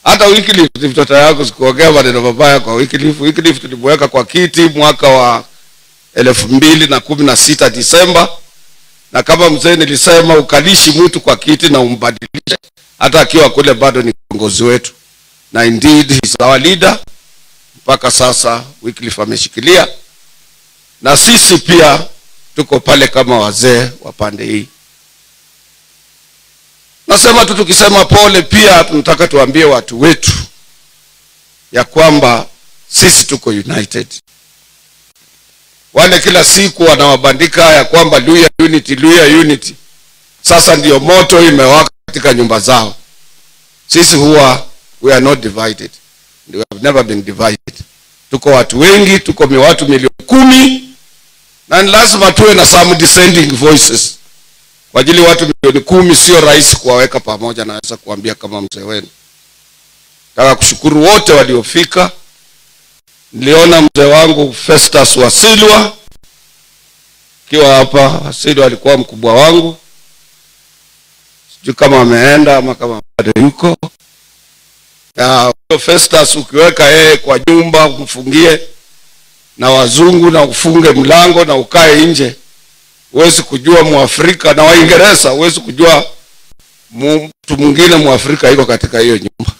Hata Wycliffe mtoto yako sikuongea maneno mabaya kwa Wycliffe. Wycliffe tulimweka kwa kiti mwaka wa 2016 Disemba, na kama mzee nilisema ukalishi mtu kwa kiti na umbadilishe hata akiwa kule bado ni kiongozi wetu, na indeed he's our leader mpaka sasa. Wycliffe ameshikilia, na sisi pia tuko pale kama wazee wa pande hii. Nasema tu tukisema pole pia tunataka tuambie watu wetu ya kwamba sisi tuko united. Wale kila siku wanawabandika ya kwamba Luhya unity, Luhya unity, sasa ndio moto imewaka katika nyumba zao. Sisi we are not divided. We have never been divided. Tuko watu wengi, tuko watu milioni 10, na lazima tuwe na some descending voices. Kwa ajili watu milioni 10 sio rahisi kuwaweka pamoja, na naweza kuambia kama mzee wenu. Nataka kushukuru wote waliofika. Niliona mzee wangu Festus Wasilwa kiwa hapa. Wasilwa alikuwa mkubwa wangu, sijui kama ameenda ama kama bado yuko. Festus ukiweka yeye kwa nyumba umfungie na wazungu na ufunge mlango na ukae nje, huwezi kujua Muafrika, na Waingereza huwezi kujua mtu mwingine Muafrika yuko katika hiyo nyumba.